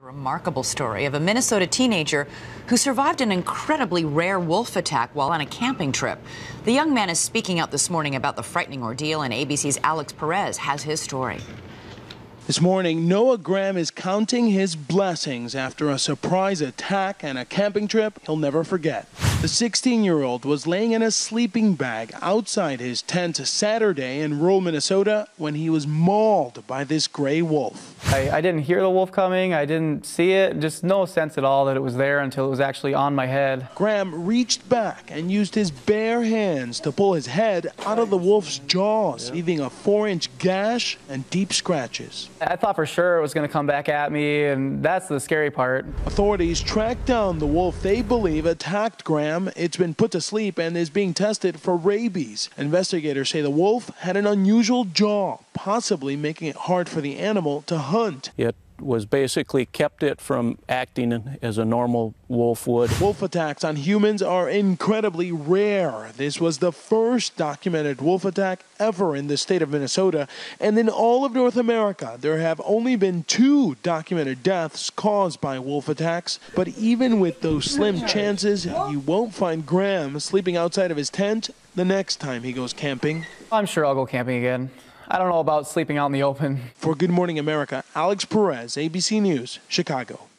Remarkable story of a Minnesota teenager who survived an incredibly rare wolf attack while on a camping trip. The young man is speaking out this morning about the frightening ordeal, and ABC's Alex Perez has his story. This morning, Noah Graham is counting his blessings after a surprise attack and a camping trip he'll never forget. The 16-year-old was laying in a sleeping bag outside his tent Saturday in rural Minnesota when he was mauled by this gray wolf. I didn't hear the wolf coming. I didn't see it. Just no sense at all that it was there until it was actually on my head. Graham reached back and used his bare hands to pull his head out of the wolf's jaws, leaving a 4-inch gash and deep scratches. I thought for sure it was going to come back at me, and that's the scary part. Authorities tracked down the wolf they believe attacked Graham. It's been put to sleep and is being tested for rabies. Investigators say the wolf had an unusual jaw, possibly making it hard for the animal to hunt. It was basically kept it from acting as a normal wolf would. Wolf attacks on humans are incredibly rare. This was the first documented wolf attack ever in the state of Minnesota, and in all of North America, there have only been 2 documented deaths caused by wolf attacks. But even with those slim chances, you won't find Graham sleeping outside of his tent the next time he goes camping. I'm sure I'll go camping again. I don't know about sleeping out in the open. For Good Morning America, Alex Perez, ABC News, Chicago.